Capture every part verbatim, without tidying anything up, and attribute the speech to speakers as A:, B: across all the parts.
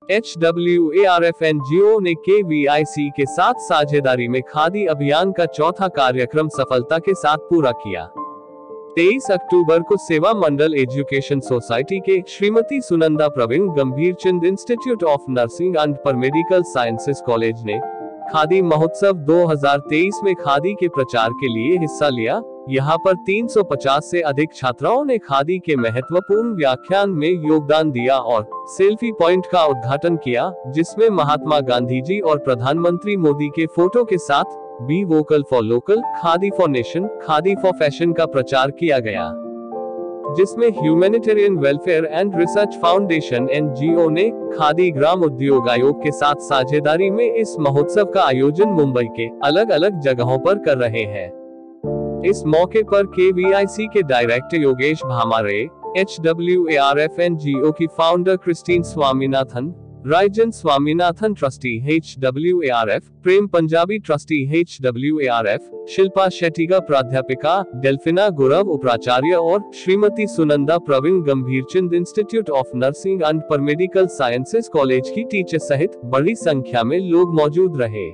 A: H W A R F N G O ने K we I C के साथ साझेदारी में खादी अभियान का चौथा कार्यक्रम सफलता के साथ पूरा किया। तेईस अक्टूबर को सेवा मंडल एजुकेशन सोसाइटी के Shrimati Sunanda Pravin Gambhirchand Institute of Nursing and Paramedical Sciences College ने खादी महोत्सव दो हज़ार तेईस में खादी के प्रचार के लिए हिस्सा लिया। यहाँ पर तीन सौ पचास से अधिक छात्राओं ने खादी के महत्वपूर्ण व्याख्यान में योगदान दिया और सेल्फी पॉइंट का उद्घाटन किया, जिसमें महात्मा गांधी जी और प्रधानमंत्री मोदी के फोटो के साथ be vocal for local, khadi for nation, khadi for fashion का प्रचार किया गया, जिसमें humanitarian welfare and research foundation N G O ने खादी ग्राम उद्योग आयोग के साथ साझेदारी में इस महोत्सव का आयोजन मुंबई के अलग अलग जगहों पर कर रहे हैं। इस मौके पर के वी आई सी के director Yogesh Bhamare, H W A R F N G O की founder Christine Swaminathan, Ryan Swaminathan trustee H W A R F, Prem Punjabi trustee H W A R F, Shilpa Shettigar प्राध्यापिका, डेल्फिना गौरव उपाचार्य और Shrimati Sunanda Pravin Gambhirchand Institute of Nursing and Paramedical Sciences College की teacher सहित बड़ी संख्या में लोग मौजूद रहे।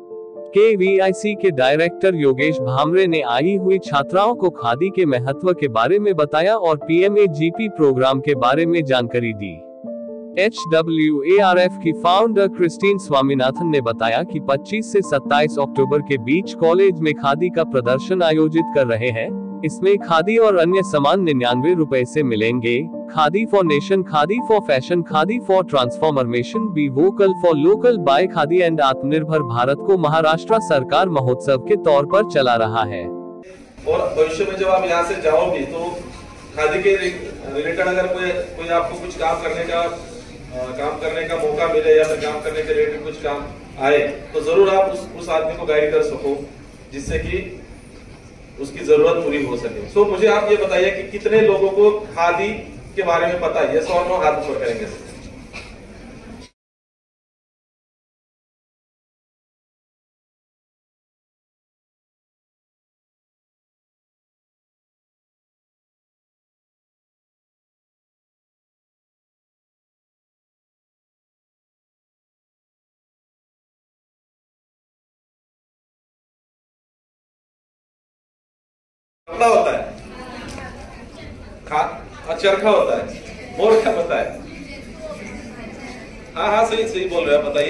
A: के वी आई सी के डायरेक्टर योगेश भामरे ने आई हुई छात्राओं को खादी के महत्व के बारे में बताया और P M A G P program के बारे में जानकारी दी। H W A R F की फाउंडर क्रिस्टीन स्वामीनाथन ने बताया कि पच्चीस से सत्ताईस अक्टूबर के बीच कॉलेज में खादी का प्रदर्शन आयोजित कर रहे हैं। इसमें खादी और अन्य सामान निन्यानवे रुपए से मिलेंगे। Khadi for nation, khadi for fashion, khadi for transformation, be vocal for local, buy khadi and Atmanirbhar Bharat को महाराष्ट्र सरकार महोत्सव के तौर पर चला रहा है।
B: और भविष्य में जब आप यहाँ से जाओगे तो खादी के रिलेटेड अगर कोई कोई आपको कुछ काम करने का आ, काम करने का मौका मिले या फिर काम करने के रिलेटेड कुछ काम आए तो जरूर आप उस उस आदमी को गाइड कर सको, जिससे कि उसकी जरूरत पूरी हो सके। सो मुझे आप ये बताइए कि कितने लोगों को खादी के बारे में पता है? ये सौ नौ हाथ ऊपर करेंगे। कपड़ा होता है, खा चरखा होता है, मोर क्या होता है? हाँ हाँ सही सही बोल रहे हैं, बताइए।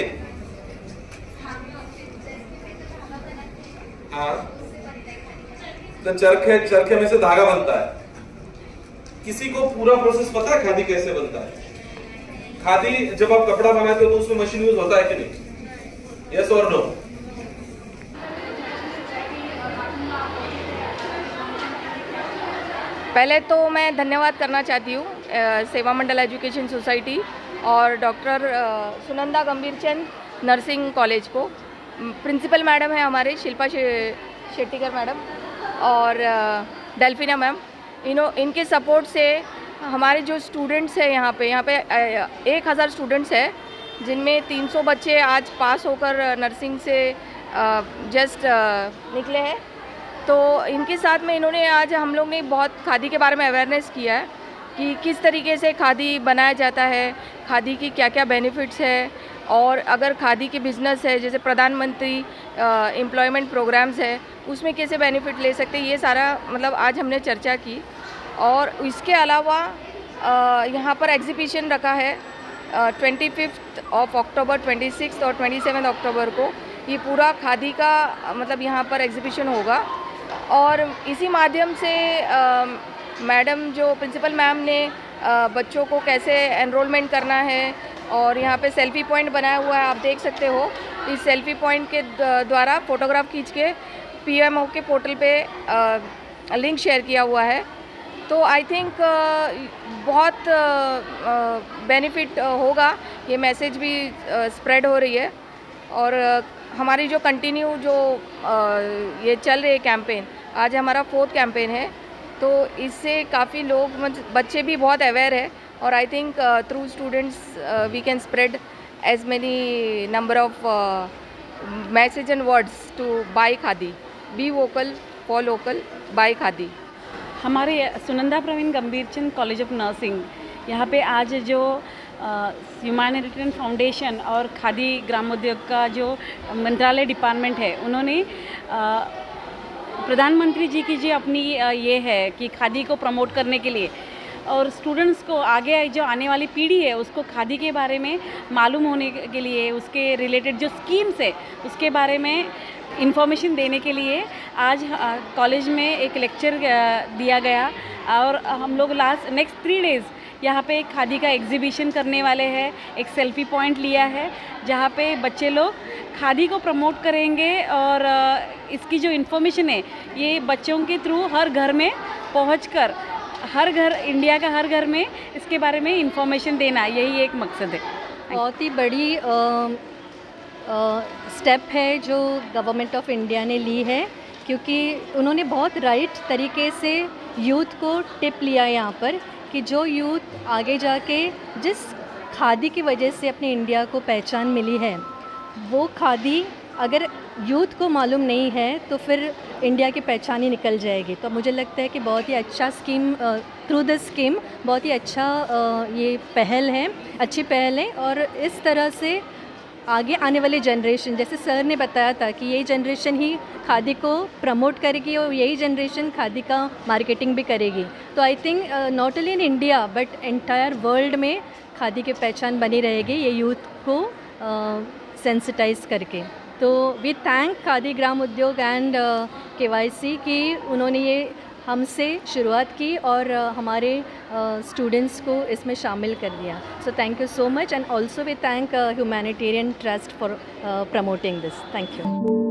B: हाँ तो चरखे चरखे में से धागा बनता है। किसी को पूरा प्रोसेस पता है खादी कैसे बनता है? खादी जब आप कपड़ा बनाते हो तो उसमें मशीन यूज होता है कि नहीं? यस और नो?
C: पहले तो मैं धन्यवाद करना चाहती हूँ सेवा मंडल एजुकेशन सोसाइटी और doctor Sunanda Gambhirchand Nursing College को। प्रिंसिपल मैडम है हमारे शिल्पा शेट्टीकर मैडम और डेल्फिना मैम। इनो इनके सपोर्ट से हमारे जो स्टूडेंट्स हैं यहाँ पे यहाँ पे एक हज़ार स्टूडेंट्स हैं, जिनमें तीन सौ बच्चे आज पास होकर नर्सिंग से जस्ट निकले हैं। तो इनके साथ में इन्होंने आज हम लोग ने बहुत खादी के बारे में अवेयरनेस किया है कि किस तरीके से खादी बनाया जाता है, खादी की क्या क्या बेनिफिट्स है, और अगर खादी की बिज़नेस है जैसे प्रधानमंत्री एम्प्लॉयमेंट प्रोग्राम्स है उसमें कैसे बेनिफिट ले सकते हैं, ये सारा मतलब आज हमने चर्चा की। और इसके अलावा यहाँ पर एग्जीबिशन रखा है twenty fifth of October, twenty six और ट्वेंटी सेवन अक्टूबर को ये पूरा खादी का मतलब यहाँ पर एग्जीबिशन होगा। और इसी माध्यम से मैडम जो प्रिंसिपल मैम ने आ, बच्चों को कैसे एनरोलमेंट करना है, और यहाँ पे सेल्फी पॉइंट बनाया हुआ है, आप देख सकते हो। इस सेल्फी पॉइंट के द्वारा फ़ोटोग्राफ खींच के पी एम ओ के पोर्टल पे आ, लिंक शेयर किया हुआ है। तो आई थिंक बहुत बेनिफिट होगा, ये मैसेज भी स्प्रेड हो रही है। और हमारी जो कंटिन्यू जो ये चल रही है कैंपेन, आज हमारा फोर्थ कैंपेन है, तो इससे काफ़ी लोग बच्चे भी बहुत अवेयर है। और I think through students we can spread as many number of message and words to buy khadi, be vocal for local, buy khadi.
D: हमारे Sunanda Pravin Gambhirchand College of Nursing यहाँ पे आज जो ह्यूमैनिटेरियन फाउंडेशन और खादी ग्रामोद्योग का जो मंत्रालय डिपार्टमेंट है, उन्होंने प्रधानमंत्री जी की जो अपनी ये है कि खादी को प्रमोट करने के लिए और स्टूडेंट्स को आगे जो आने वाली पीढ़ी है उसको खादी के बारे में मालूम होने के लिए, उसके रिलेटेड जो स्कीम्स है उसके बारे में इंफॉर्मेशन देने के लिए आज कॉलेज में एक लेक्चर दिया गया। और हम लोग लास्ट नेक्स्ट थ्री डेज़ यहाँ पे एक खादी का एग्जीबिशन करने वाले हैं। एक सेल्फी पॉइंट लिया है जहाँ पे बच्चे लोग खादी को प्रमोट करेंगे और इसकी जो इन्फॉर्मेशन है ये बच्चों के थ्रू हर घर में पहुँचकर हर घर, इंडिया का हर घर में इसके बारे में इंफॉर्मेशन देना, यही एक मकसद है।
E: बहुत ही बड़ी स्टेप है जो गवर्नमेंट ऑफ इंडिया ने ली है, क्योंकि उन्होंने बहुत राइट तरीके से यूथ को टिप लिया यहाँ पर कि जो यूथ आगे जाके जिस खादी की वजह से अपने इंडिया को पहचान मिली है, वो खादी अगर यूथ को मालूम नहीं है तो फिर इंडिया की पहचान ही निकल जाएगी। तो मुझे लगता है कि बहुत ही अच्छा स्कीम, थ्रू दिस स्कीम बहुत ही अच्छा ये पहल है, अच्छी पहल है। और इस तरह से आगे आने वाली जनरेशन, जैसे सर ने बताया था कि यही जनरेशन ही खादी को प्रमोट करेगी और यही जनरेशन खादी का मार्केटिंग भी करेगी। तो I think not only in India but entire world में खादी की पहचान बनी रहेगी, ये यूथ को सेंसिटाइज uh, करके। तो वी थैंक खादी ग्राम उद्योग एंड के वाई सी कि उन्होंने ये हमसे शुरुआत की और uh, हमारे स्टूडेंट्स uh, को इसमें शामिल कर दिया। So thank you so much and also we thank humanitarian trust for promoting this. Thank you.